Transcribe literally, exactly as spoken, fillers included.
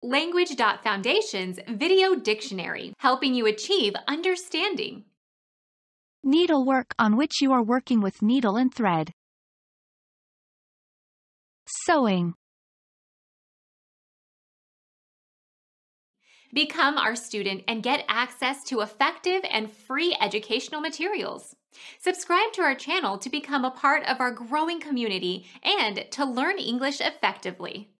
Language.Foundation's Video Dictionary, helping you achieve understanding. Needlework, on which you are working with needle and thread. Sewing. Become our student and get access to effective and free educational materials. Subscribe to our channel to become a part of our growing community and to learn English effectively.